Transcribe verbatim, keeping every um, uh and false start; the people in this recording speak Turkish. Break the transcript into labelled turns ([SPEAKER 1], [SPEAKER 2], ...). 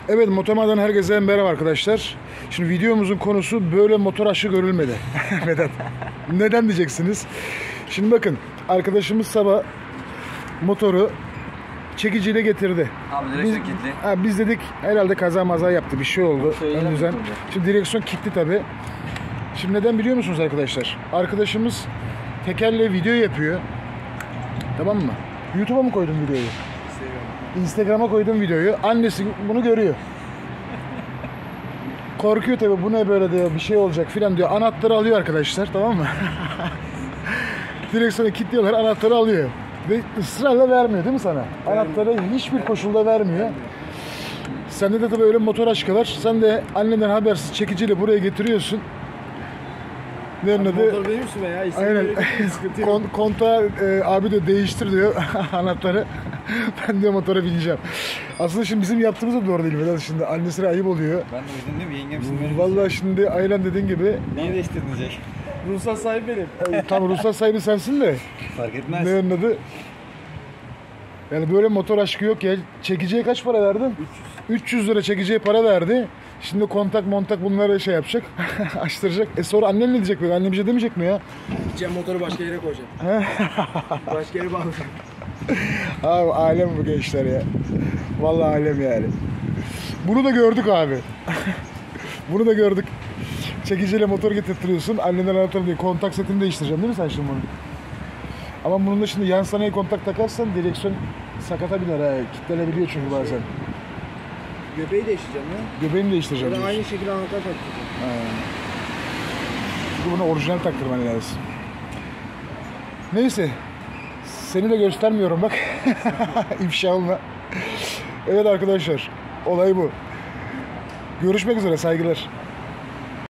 [SPEAKER 1] Evet, Motoma'dan herkese merhaba arkadaşlar. Şimdi videomuzun konusu böyle motor aşkı görülmedi. Neden? Neden diyeceksiniz? Şimdi bakın, arkadaşımız sabah motoru çekiciyle getirdi.
[SPEAKER 2] Abi
[SPEAKER 1] Biz,
[SPEAKER 2] direksiyon kilitli.
[SPEAKER 1] ha, biz dedik herhalde kaza maza yaptı, bir şey oldu.
[SPEAKER 2] Söyleyelim
[SPEAKER 1] Ön düzen.
[SPEAKER 2] mi?
[SPEAKER 1] Şimdi direksiyon kilitli tabi. Şimdi neden biliyor musunuz arkadaşlar? Arkadaşımız tekerle video yapıyor. Tamam mı? YouTube'a mı koydun videoyu? Instagram'a koydum videoyu. Annesi bunu görüyor. Korkuyor tabii, bu ne böyle diyor, bir şey olacak filan diyor. Anahtarı alıyor arkadaşlar, tamam mı? Direksiyonu kilitliyorlar, anahtarı alıyor. Ve ısrarla vermiyor değil mi sana? Anahtarı hiçbir koşulda vermiyor. Sende de tabii öyle motor aşkı var. Sen de annenden habersiz çekiciyle buraya getiriyorsun. Ne adı?
[SPEAKER 3] Motor benim üstüme ya.
[SPEAKER 1] Aynen. Kon, kontağı e, abi de değiştir diyor anahtarı. Ben diyor motora bineceğim. Aslında şimdi bizim yaptığımız da doğru değil Vedat, şimdi annesine ayıp oluyor.
[SPEAKER 2] Ben de o yüzden değil mi? Yengem şimdi böyle
[SPEAKER 1] Vallahi şimdi aynen dediğin gibi.
[SPEAKER 2] Niye değiştirecek?
[SPEAKER 3] Ruhsat sahibi benim.
[SPEAKER 1] Tam ruhsat sahibi sensin de.
[SPEAKER 2] Fark etmez.
[SPEAKER 1] Ne anladı? Yani böyle motor aşkı yok ya. Çekiciye kaç para verdin? üç yüz lira çekiciye para verdi. Şimdi kontak montak bunları şey yapacak. Açtıracak. E sonra annen ne diyecek böyle? Annem bir şey demeyecek mi ya?
[SPEAKER 3] Gideceğim motoru başka yere koyacağım. Başka yere bağlayacağım.
[SPEAKER 1] Abi alem bu gençler ya. Vallahi alem yani. Bunu da gördük abi. Bunu da gördük. Çekiciyle motor getirtiyorsun. Annenden anahtarı diye kontak setini değiştireceğim değil mi sen şimdi bunu? Ama bunun da şimdi yan sanayi kontak takarsan direksiyon sakata biner ha. Kitlenebiliyor çünkü bazen.
[SPEAKER 3] Göbeği değiştireceğim ya.
[SPEAKER 1] Göbeğini değiştireceğim.
[SPEAKER 3] Böyle
[SPEAKER 1] diyorsun.
[SPEAKER 3] aynı şekilde anahtar takacağım.
[SPEAKER 1] Çünkü buna orijinal taktırman lazım. Neyse. Seni de göstermiyorum bak. İfşa olma. Evet arkadaşlar. Olay bu. Görüşmek üzere, saygılar.